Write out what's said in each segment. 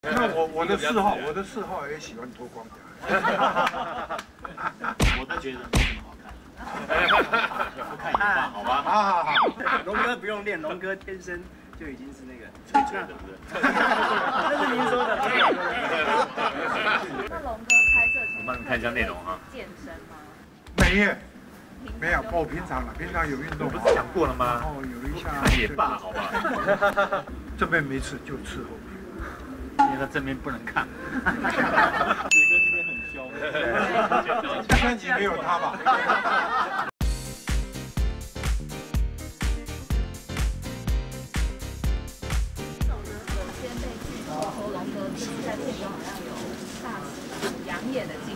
那我的嗜好也喜欢脱光的。 我都觉得没什么好看。不看也罢，好吧。 好。 龙哥不用练，龙哥天生就已经是那个吹吹的，不是？ 这是您说的。 那龙哥拍摄前， 我帮你看一下内容哈。 健身吗？ 没有，我平常有运动。 不是讲过了吗？ 然后有一下。 看也罢，好吧。 这边没吃就吃后面。 因为他正面不能看。杰哥今天很凶。 第三集没有他吧？ 先被剧透说龙哥这次在片中好像有大使杨野的镜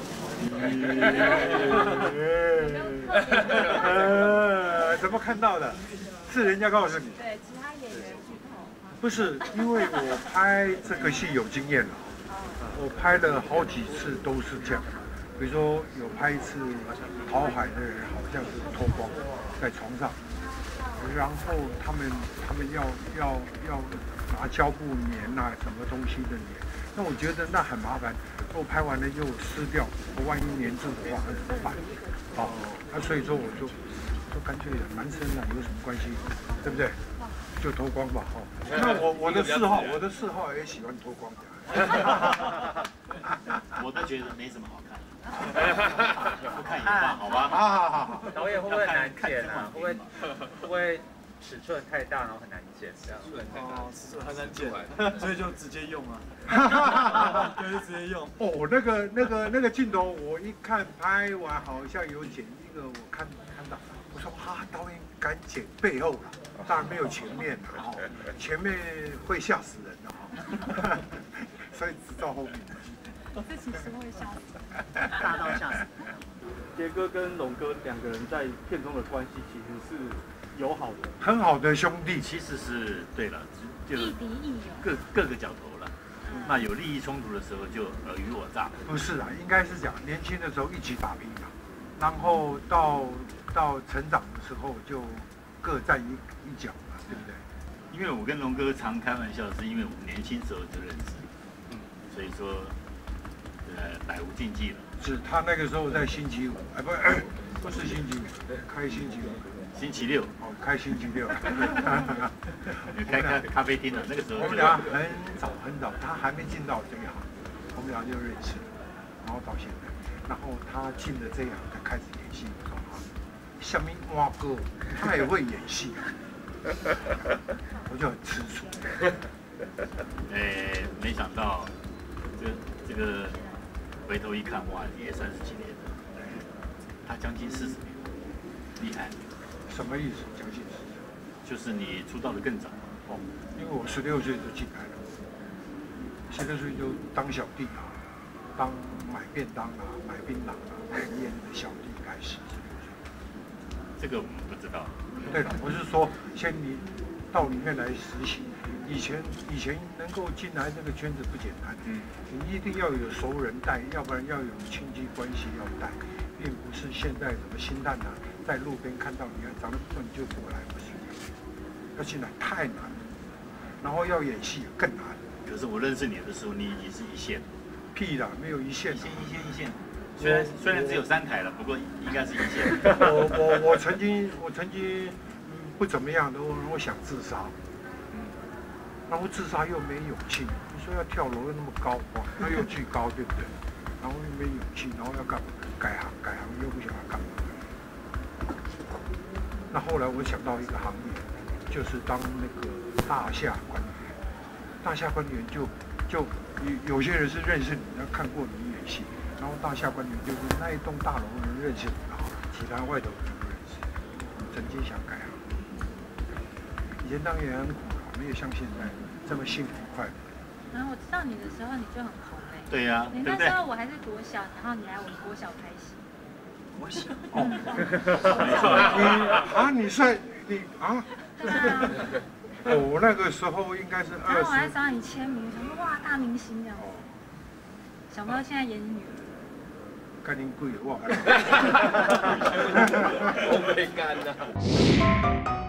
头。 怎么看到的？是人家告诉你？ 对，其他演员剧透。 不是，因为我拍这个戏有经验了，我拍了好几次都是这样。比如说有拍一次讨海的人好像是脱光在床上，然后他们要拿胶布粘啊什么东西的粘，那我觉得那很麻烦，我拍完了又湿掉，我万一粘住的话那怎么办？那所以说我就干脆男生啊有什么关系，对不对？就脱光吧，那我的嗜好也喜欢脱光的。 我都觉得没什么好看。不看也罢，好吧。 好。 导演会不会难剪啊？会不会尺寸太大，然后很难剪这样？ 尺寸很难剪，所以就直接用啊。对，就直接用。 哦，那个镜头，我一看拍完好像有剪一个，我看到，我说导演敢剪背后了。当然没有前面的哈，前面会吓死人的哈，所以只到后面。 这其实会吓死人， 大到吓死人。 杰哥跟龙哥两个人在片中的关系其实是友好的， 很好的兄弟。 其实是对了，就是亦敌亦友， 各个角头了。那有利益冲突的时候就尔虞我诈。 不是啊，应该是讲年轻的时候一起打拼嘛，然后到成长的时候就各占一角嘛，对不对？ 因为我跟龙哥常开玩笑，是因为我们年轻时候就认识，所以说，百无禁忌了。 是他那个时候在星期五，不是星期五，开星期五， 星期六， 开星期六， 开咖啡厅了。那个时候我们俩很早，他还没进到这一行，我们俩就认识，然后到现在，然后他进了这一行才开始演戏，我说下面蛙哥他也会演戏啊。我就很吃醋。 没想到这个回头一看，哇，也30几年了，他将近40年，厉害。 什么意思？将近40？ 就是你出道的更早。 因为我16岁就进来了，16岁就当小弟啊，当买便当啊、买槟榔啊、卖烟的小弟开始。 这个我们不知道。 对了，我是说，你到里面来实习，以前能够进来这个圈子不简单，你一定要有熟人带，要不然要有亲戚关系要带，并不是现在什么星探啊，在路边看到你长得不错你就过来，不是，要进来太难了，然后要演戏更难。 可是我认识你的时候，你已经是一线。 屁啦，没有一线。 一线。虽然只有3台了，不过应该是一线。 我曾经不怎么样的，我想自杀，然后自杀又没勇气。你说要跳楼又那么高，哇，那又巨高，对不对？然后又没勇气，然后要干嘛？改行又不想要干嘛。那后来我想到一个行业，就是当那个大厦管理员。大厦管理员就有些人是认识你，看过你演戏。然后大厦管理员就是那一栋大楼的人认识你啊，其他外头人不认识。曾经想改行，以前当演员很苦啊，没有像现在这么幸福快乐。 然后我知道你的时候，你就很红哎。 对呀， 你那时候我还是国小，然后你来我们国小拍戏。 国小哦，你啊？ 对啊。 我那个时候应该是20。 然后我还找你签名，想说哇大明星这样。想不到现在演你女儿。 干你贵我。 我没干呐。